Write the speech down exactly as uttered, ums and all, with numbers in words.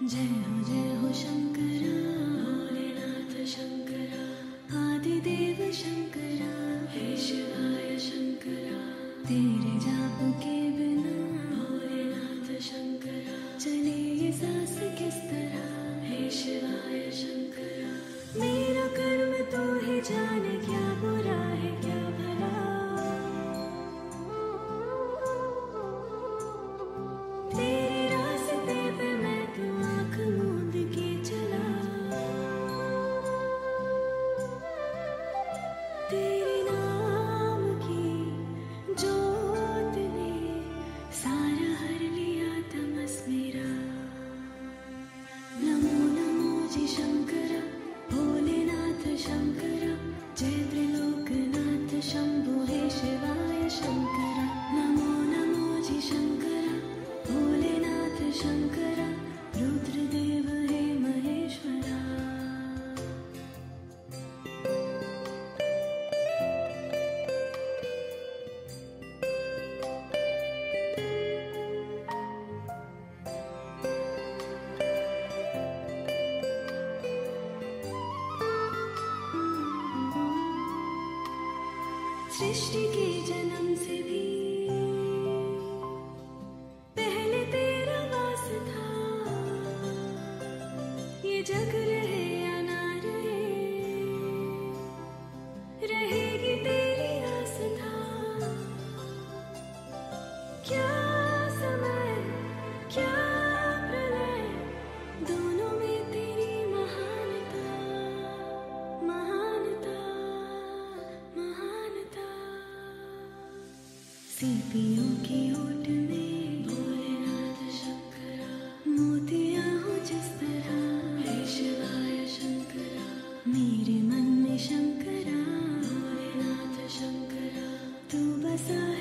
जय हो जय हो शंकरा, भोलेनाथ शंकरा, आदिदेव शंकरा, हे शिवाय शंकरा। तेरे जाप के बिना भोलेनाथ शंकरा चले ये सांस किस तरह, हे शिवाय शंकरा। मेरा कर्म तो ही जाने, क्या बुरा है क्या भला। तेरे रास्ते पे मैं तो आँख मूंद के चला, तेरे नाम की जोत ने सारा हर लिया तमस मेरा। नमो नमो जी शंकरा, भोलेनाथ शंकरा, जय त्रिलोकनाथ शंभो हे शिवाय शंकरा। नमो नमो जी शंकरा, भोलेनाथ शंकरा, रुद्रदेव हे महेश्वरा। सृष्टि के जन्म से भी पहले तेरा वास था, ये जग रहे या ना रहे, रहेगी तेरी आस्था। क्या समय क्या प्रलय, दोनों में तेरी महानता, महानता, महानता। सीपियों की ओट में भोलेनाथ शंकरा, मोतियां हो जिस तरह, हे शिवाय शंकरा। मेरे मन में शंकरा, भोलेनाथ शंकरा, तू बसा